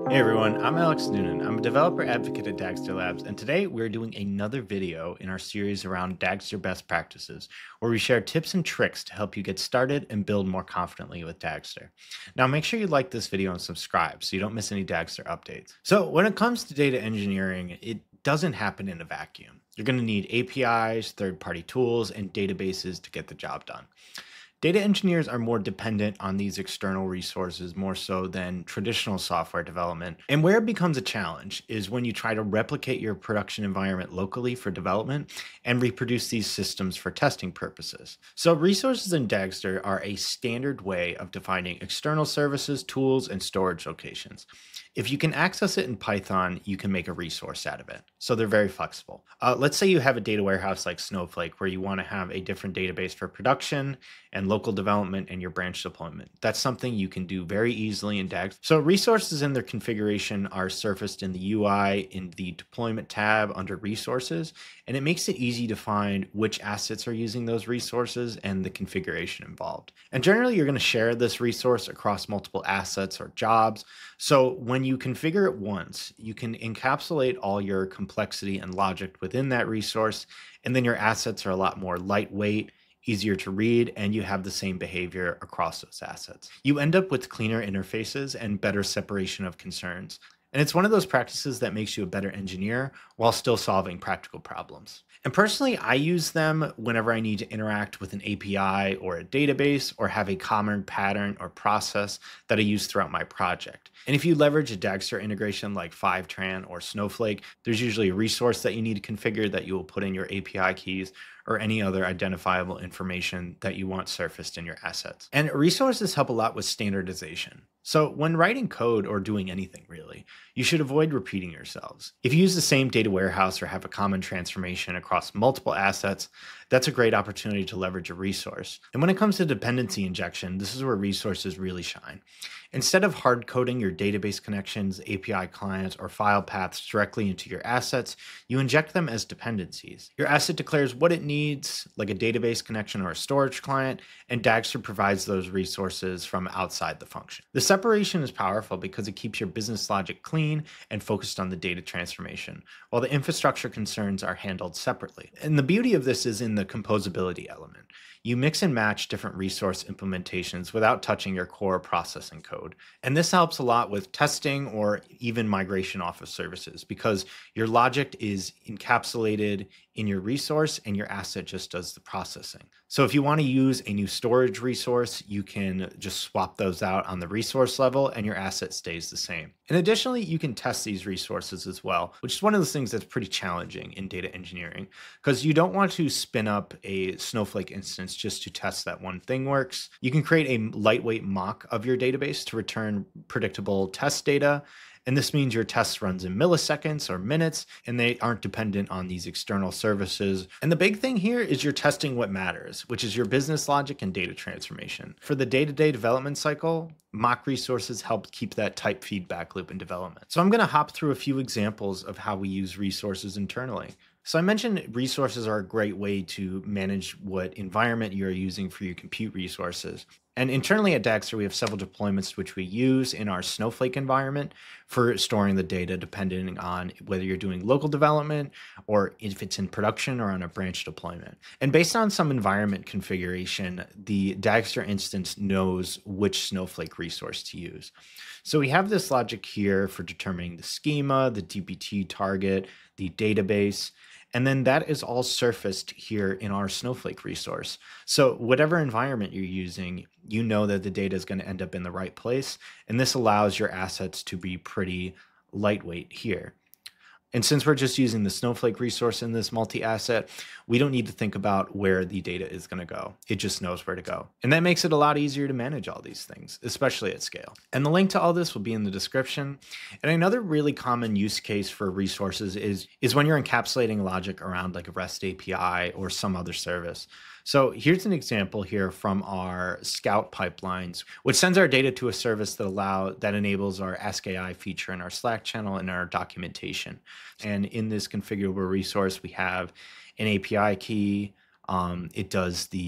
Hey everyone, I'm Alex Noonan. I'm a developer advocate at Dagster Labs, and today we're doing another video in our series around Dagster best practices, where we share tips and tricks to help you get started and build more confidently with Dagster. Now, make sure you like this video and subscribe so you don't miss any Dagster updates. So, when it comes to data engineering, it doesn't happen in a vacuum. You're going to need APIs, third-party tools, and databases to get the job done. Data engineers are more dependent on these external resources more so than traditional software development. And where it becomes a challenge is when you try to replicate your production environment locally for development and reproduce these systems for testing purposes. So resources in Dagster are a standard way of defining external services, tools, and storage locations. If you can access it in Python, you can make a resource out of it. So they're very flexible. Let's say you have a data warehouse like Snowflake, where you want to have a different database for production and local development and your branch deployment. That's something you can do very easily in DAGs. So resources and their configuration are surfaced in the UI in the deployment tab under resources, and it makes it easy to find which assets are using those resources and the configuration involved. And generally, you're going to share this resource across multiple assets or jobs. So when you configure it once, you can encapsulate all your complexity and logic within that resource, and then your assets are a lot more lightweight, easier to read, and you have the same behavior across those assets. You end up with cleaner interfaces and better separation of concerns. And it's one of those practices that makes you a better engineer while still solving practical problems. And personally, I use them whenever I need to interact with an API or a database or have a common pattern or process that I use throughout my project. And if you leverage a Dagster integration like Fivetran or Snowflake, there's usually a resource that you need to configure that you will put in your API keys or any other identifiable information that you want surfaced in your assets. And resources help a lot with standardization. So when writing code or doing anything really, you should avoid repeating yourselves. If you use the same data warehouse or have a common transformation across multiple assets, that's a great opportunity to leverage a resource. And when it comes to dependency injection, this is where resources really shine. Instead of hard coding your database connections, API clients, or file paths directly into your assets, you inject them as dependencies. Your asset declares what it needs, like a database connection or a storage client, and Dagster provides those resources from outside the function. The separation is powerful because it keeps your business logic clean and focused on the data transformation, while the infrastructure concerns are handled separately. And the beauty of this is in the composability element. You mix and match different resource implementations without touching your core processing code. And this helps a lot with testing or even migration off of services because your logic is encapsulated in your resource and your asset just does the processing. So if you want to use a new storage resource, you can just swap those out on the resource level and your asset stays the same. And additionally, you can test these resources as well, which is one of those things that's pretty challenging in data engineering because you don't want to spin up a Snowflake instance just to test that one thing works. You can create a lightweight mock of your database to return predictable test data. And this means your test runs in milliseconds or minutes, and they aren't dependent on these external services. And the big thing here is you're testing what matters, which is your business logic and data transformation. For the day-to-day development cycle, mock resources help keep that tight feedback loop in development. So I'm going to hop through a few examples of how we use resources internally. So I mentioned resources are a great way to manage what environment you're using for your compute resources. And internally at Dagster, we have several deployments which we use in our Snowflake environment for storing the data depending on whether you're doing local development or if it's in production or on a branch deployment. And based on some environment configuration, the Dagster instance knows which Snowflake resource to use. So we have this logic here for determining the schema, the DBT target, the database, and then that is all surfaced here in our Snowflake resource. So whatever environment you're using, you know that the data is going to end up in the right place. And this allows your assets to be pretty lightweight here. And since we're just using the Snowflake resource in this multi-asset, we don't need to think about where the data is going to go. It just knows where to go. And that makes it a lot easier to manage all these things, especially at scale. And the link to all this will be in the description. And another really common use case for resources is when you're encapsulating logic around like a REST API or some other service. So here's an example here from our Scout pipelines, which sends our data to a service that enables our AskAI feature in our Slack channel and our documentation. And in this configurable resource, we have an API key. It does the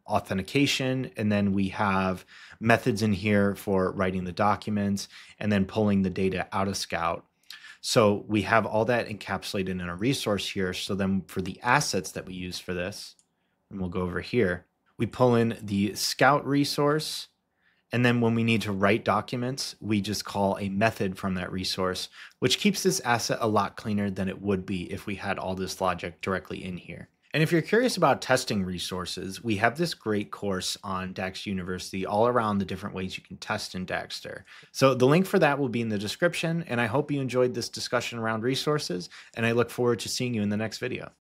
authentication, and then we have methods in here for writing the documents and then pulling the data out of Scout. So we have all that encapsulated in a resource here. So then for the assets that we use for this, and we'll go over here, we pull in the Scout resource. And then when we need to write documents, we just call a method from that resource, which keeps this asset a lot cleaner than it would be if we had all this logic directly in here. And if you're curious about testing resources, we have this great course on Dagster University all around the different ways you can test in Dagster. So the link for that will be in the description. And I hope you enjoyed this discussion around resources. And I look forward to seeing you in the next video.